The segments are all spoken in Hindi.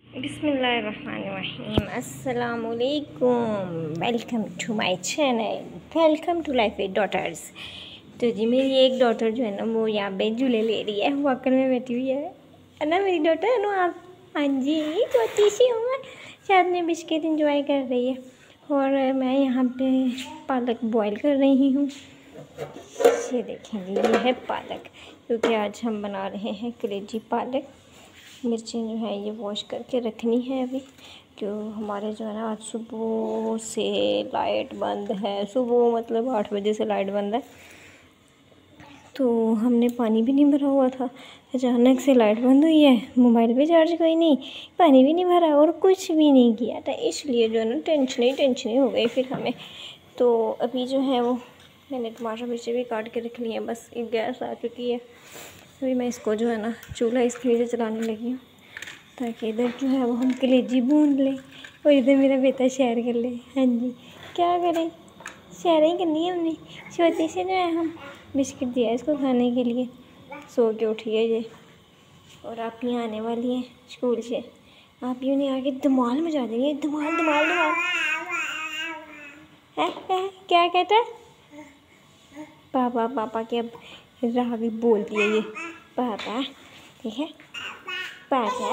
बिस्मिल्लाहिर्रहमानिर्रहीम। अस्सलामुअलैकुम। Welcome to my channel, welcome to life with daughters. तो जी मेरी एक डॉटर जो है ना वो यहाँ पे झूले ले रही है, वॉकर में बैठी हुई है ना मेरी डॉटर है ना आप। हाँ जी, छोटी सी हूँ, साथ में बिस्किट इंजॉय कर रही है और मैं यहाँ पे पालक बॉईल कर रही हूँ। ये देखेंगे, ये है पालक, क्योंकि आज हम बना रहे हैं कलेजी पालक। मिर्चें जो है ये वॉश करके रखनी है अभी, क्यों हमारे जो है ना आज सुबह से लाइट बंद है। सुबह मतलब 8 बजे से लाइट बंद है, तो हमने पानी भी नहीं भरा हुआ था। अचानक से लाइट बंद हुई है, मोबाइल पे चार्ज कोई नहीं, पानी भी नहीं भरा और कुछ भी नहीं किया था, इसलिए जो है ना टेंशन ही हो गई फिर हमें। तो अभी जो है वो मैंने टमाटर मिर्ची भी काट के रख ली है, बस एक गैस आ चुकी है। अभी मैं इसको जो है ना चूल्हा इसके लिए चलाने लगी हूँ, ताकि इधर जो है वो हम कलेजी भून लें और इधर मेरा बेटा शेयर कर ले। हाँ जी, क्या करें, शेयर ही करनी है हमने। छोटे से जो है हम बिस्किट दिया इसको खाने के लिए, सो के उठी है ये। और आप ही आने वाली हैं स्कूल से, आप यूँ नहीं आके धमाल मचा देंगे, धमाल धमाल धमाल। है क्या कहता है पापा? पापा के अब राह भी बोलती है ये, पापा, ठीक है पापा।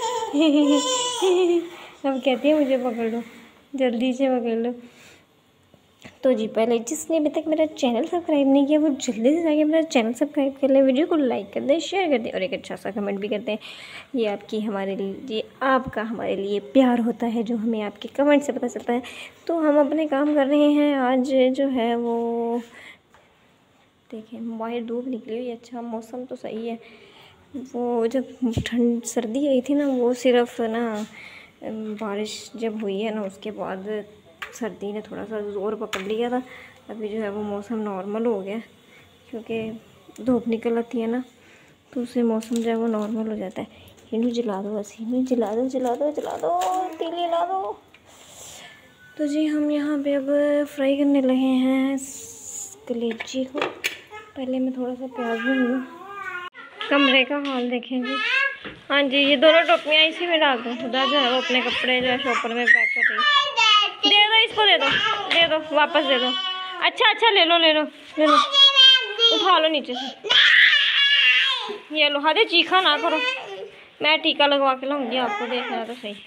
अब कहती है मुझे पकड़ लो, जल्दी से पकड़ लो। तो जी पहले जिसने अभी तक मेरा चैनल सब्सक्राइब नहीं किया वो जल्दी से जाके मेरा चैनल सब्सक्राइब कर ले, वीडियो को लाइक कर दे, शेयर कर दे और एक अच्छा सा कमेंट भी करते हैं। ये आपकी हमारे लिए, ये आपका हमारे लिए प्यार होता है, जो हमें आपके कमेंट से पता चलता है। तो हम अपने काम कर रहे हैं। आज जो है वो देखें, बाहर धूप निकली हुई है, अच्छा मौसम तो सही है। वो जब ठंड सर्दी आई थी ना, वो सिर्फ ना बारिश जब हुई है ना उसके बाद सर्दी ने थोड़ा सा ज़ोर पकड़ लिया था। अभी जो है वो मौसम नॉर्मल हो गया, क्योंकि धूप निकल आती है ना, तो उससे मौसम जो है वो नॉर्मल हो जाता है। इन्हें जला दो, बस इन्हें जला दो, जला दो, जला दो, तीली ला दो। तो जी हम यहाँ पे अब फ्राई करने लगे हैं कलेजी को। पहले मैं थोड़ा सा प्याज भून लूँ। कमरे का हाल देखें जी। हाँ जी, ये दोनों टोपियाँ इसी में डाल दो। खुदा जो है वो अपने कपड़े जो है शॉपर में पैक कर रही है। दे दो इसको, दे दो वापस दे दो। अच्छा ले लो ले लो ले लो, उठा लो नीचे से। ये लो, हरे चीखा ना करो, मैं टीका लगवा के लाऊंगी आपको, देखना तो सही।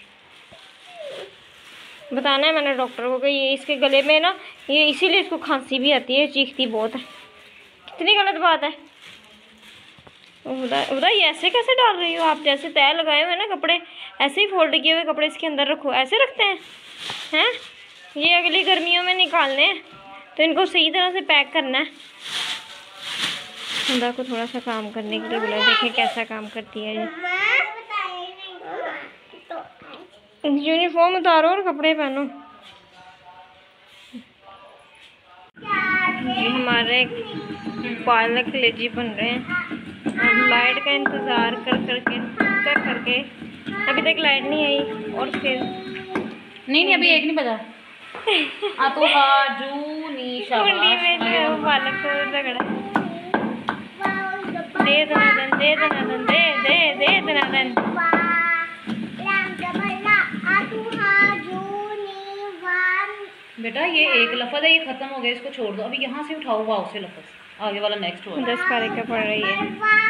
बताना है मैंने डॉक्टर को कि ये इसके गले में ना, ये इसीलिए इसको खांसी भी आती है, चीखती बहुत है। कितनी गलत बात है। उदा ये ऐसे कैसे डाल रही हो आप? जैसे तय लगाए हुए ना कपड़े, ऐसे ही फोल्ड किए हुए कपड़े इसके अंदर रखो, ऐसे रखते हैं? ये अगली गर्मियों में निकालने हैं, तो इनको सही तरह से पैक करना है। खुदा को थोड़ा सा काम करने के लिए बोला, देखें कैसा काम करती है ये। यूनिफॉर्म उतारो और कपड़े पहनो। ये हमारे पालक कलेजी बन रहे हैं। अब लाइट का इंतज़ार करके अभी तक लाइट नहीं आई, और फिर नहीं अभी 1 नहीं बजा। तो जूनी शाबाश में जो पालक को रगड़ा, दे दनादन, दे दनादन, दे दनादन। बेटा ये एक लफ्ज़ है, ये खत्म हो गया, इसको छोड़ दो। अभी यहाँ से उठाओ, वाओ से लफ्ज़ आगे वाला नेक्स्ट हो। 10 पारे का पढ़ रही है।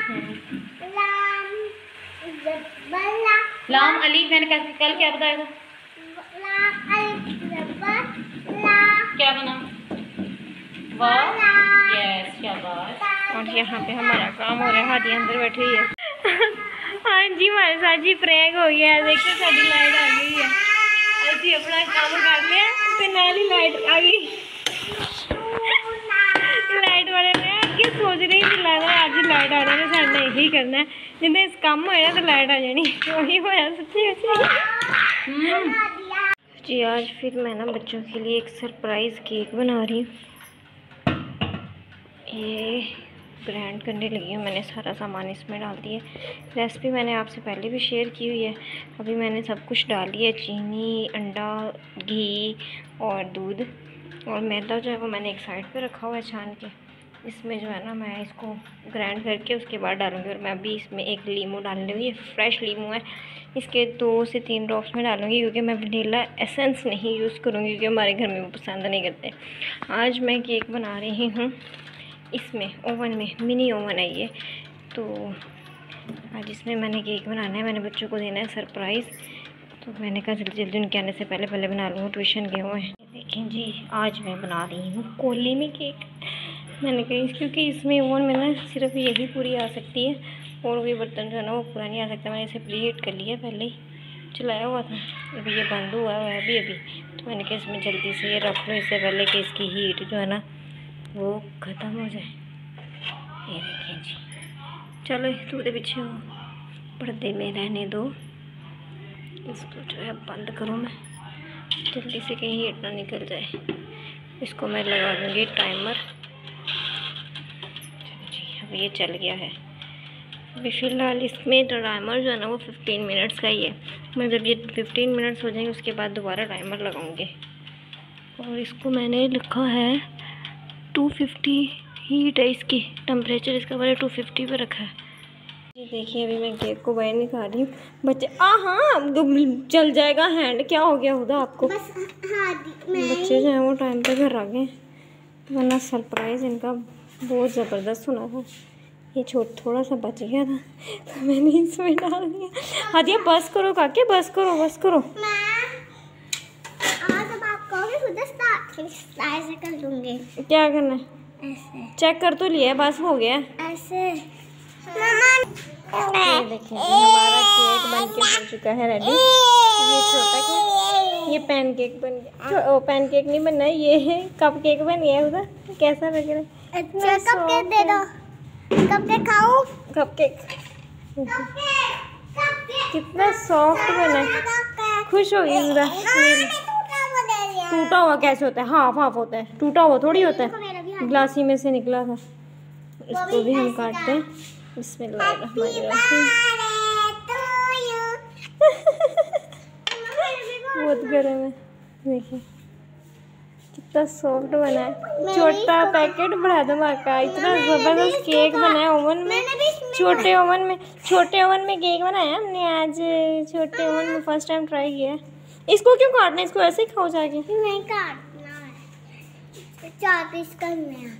लाम अली, मैंने कल क्या बताया था? क्या बना? वाह, यस शाबाश। और यहाँ पे हमारा काम हो रहा है, हाथी अंदर बैठी हुई है। हाँ जी, हमारे साथ जी प्रैंक हो गया है। देखिए साड़ी लाइट आ गई है, अभी अपना काम कर लिया तो नाली लाइट आ गई। लाइट वाले ने आगे सोच रही थी लाइट आज लाइट आ रही है, साढ़े यही करना है, जिन्हें इस काम होया तो लाइट आ जानी, वही होया सच्ची जी। आज फिर मैं ना बच्चों के लिए एक सरप्राइज़ केक बना रही हूँ। ये ग्राइंड करने लगी हूँ, मैंने सारा सामान इसमें डाल दिया। रेसिपी मैंने आपसे पहले भी शेयर की हुई है। अभी मैंने सब कुछ डाल दिया, चीनी, अंडा, घी और दूध, और मैदा जो है वो मैंने एक साइड पे रखा हुआ है छान के। इसमें जो है ना मैं इसको ग्राइंड करके उसके बाद डालूँगी। और मैं अभी इसमें एक लीमू डाल लूँगी, ये फ्रेश लीमू है, इसके 2 से 3 ड्रॉप्स में डालूँगी क्योंकि मैं वनीला एसेंस नहीं यूज़ करूँगी क्योंकि हमारे घर में वो पसंद नहीं करते। आज मैं केक बना रही हूँ इसमें ओवन में, मिनी ओवन है ये, तो आज इसमें मैंने केक बनाना है, मैंने बच्चों को देना है सरप्राइज़, तो मैंने कहा जल्दी जल्दी उनके आने से पहले बना लूँगा, ट्यूशन गए हुए हैं। देखें जी, आज मैं बना रही हूँ कोले में केक। मैंने कही क्योंकि इसमें ओवन में ना सिर्फ यही पूरी आ सकती है और कोई बर्तन जो है ना वो पूरा नहीं आ सकता। मैंने इसे प्री हीट कर लिया, पहले ही चलाया हुआ था, अभी ये बंद हुआ है अभी, तो मैंने कहा इसमें जल्दी से ये रख लो इससे पहले कि इसकी हीट जो है ना वो ख़त्म हो जाए। ये देखें जी, चलो थोड़े पीछे हो, पर्दे में रहने दो, इसको जो है बंद करूँ मैं जल्दी से, कहीं हीट ना निकल जाए। इसको मैं लगा दूँगी टाइमर जी। अब ये चल गया है, अभी फ़िलहाल इसमें टाइमर जो है ना वो 15 मिनट्स का ही है। मैं जब ये 15 मिनट्स हो जाएंगे उसके बाद दोबारा टाइमर लगाऊंगी। और इसको मैंने लिखा है 250 हीट है, इसकी टेम्परेचर इसका वाले 250 पे रखा है। ये देखिए अभी मैं केक को बाहर निकाल रही हूँ। बच्चे हाँ चल जाएगा हैंड, क्या हो गया हुदा आपको? बच्चे जो हैं वो टाइम पे घर आ गए, वरना सरप्राइज़ इनका बहुत ज़बरदस्त होना था। ये थोड़ा सा बच गया था तो मैंने इसमें डाल दिया। हादिया बस करो काके, बस करो बस करो। ऐसे कर लूंगी। क्या करना है? ऐसे चेक कर तो लिया, बस हो गया ऐसे। ये देखिए हमारा केक बन के हो चुका है रेडी। ये छोटा केक, ये पैन केक बन गया। पैन केक नहीं बनना है, ये है कप केक बन गया उधर। कैसा लग रहा है? अच्छा कप केक दे दो, कप केक खाऊं? कप केक कितना सॉफ्ट बना है, खुश हो गई उधर। टूटा हुआ कैसे होता है? हाफ हाफ होता है, टूटा हुआ थोड़ी होता है, ग्लासी में से निकला था। इसको भी हम काटते हैं, बिस्मिल्लाहिर्रहमानिर्रहीम। बहुत गर्म है, देखिए कितना सॉफ्ट बना है। छोटा पैकेट बड़ा धमाका, इतना ज़बरदस्त केक बना है ओवन में, छोटे ओवन में केक बनाया हमने आज, छोटे ओवन में फर्स्ट टाइम ट्राई किया। इसको क्यों काटना है? इसको ऐसे ही खाओ जाके। नहीं काटना है, 4 पीस करने हैं।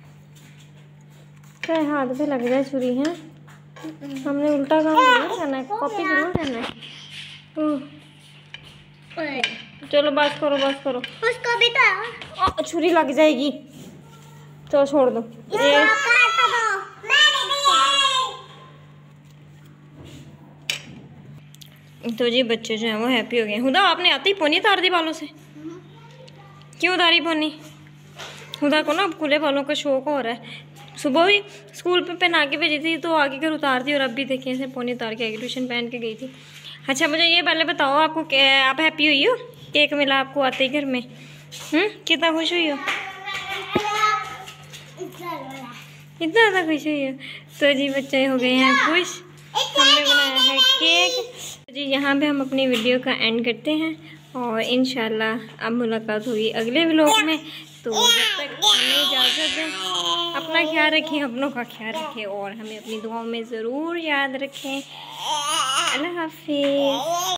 क्या हाथ पे लग जाए छुरी है? हमने उल्टा काम नहीं करना है, कॉपी जरूर करना है। चलो बस करो बस करो, उसको भी तो छुरी लग जाएगी, चलो छोड़ दो ये। तो जी बच्चे जो हैं वो हैप्पी हो गए। हुदा आपने आते ही पोनी उतार दी बालों से, क्यों उतारी पोनी? हुदा को ना खुले बालों का शौक हो रहा है। सुबह भी स्कूल पे पहना के भेजी थी तो आगे कर उतार दी, और अब भी देखिए ऐसे पोनी उतार के आगे ट्यूशन पहन के गई थी। अच्छा मुझे ये पहले बताओ, आपको आप हैप्पी हुई हो? केक मिला आपको आते ही घर में, कितना खुश हुई हो? इतना ज़्यादा खुश हुई हो? तो जी बच्चे हो गए हैं खुश, हमने बनाया है केक। जी यहाँ पे हम अपनी वीडियो का एंड करते हैं और इंशाल्लाह अब मुलाकात होगी अगले व्लॉग में। तो जब तक हमें इजाज़त दें, अपना ख्याल रखें, अपनों का ख्याल रखें और हमें अपनी दुआओं में ज़रूर याद रखें। अल्लाह हाफिज़।